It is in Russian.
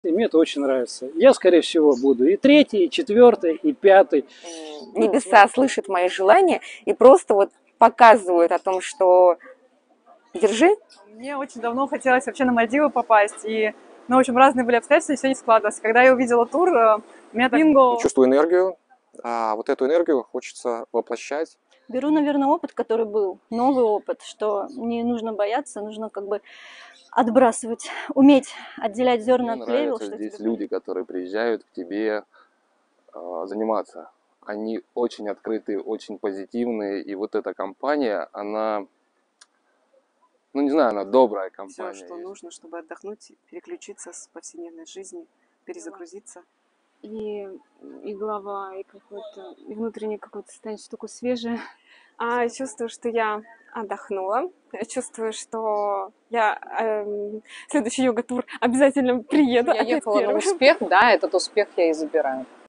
И мне это очень нравится. Я, скорее всего, буду и третий, и четвертый, и пятый. Небеса слышат мои желания и просто вот показывают о том, что держи. Мне очень давно хотелось вообще на Мальдивы попасть, ну, в общем, разные были обстоятельства, и все не складывалось. Когда я увидела тур, у меня так бинго. Чувствую энергию, а вот эту энергию хочется воплощать. Беру, наверное, опыт, который был, новый опыт, что не нужно бояться, нужно как бы отбрасывать, уметь отделять зерна Мне от плевел. нравятся здесь люди, которые приезжают к тебе заниматься. Они очень открытые, очень позитивные, и вот эта компания, она, ну не знаю, она добрая компания. Все, что нужно, чтобы отдохнуть, переключиться с повседневной жизни, перезагрузиться. И голова, и какое-то, и внутреннее какое-то состояние, что такое свежее. Чувствую, что я отдохнула. Я чувствую, что я следующий йога-тур обязательно приеду. Я ехала на успех, да, этот успех я и забираю.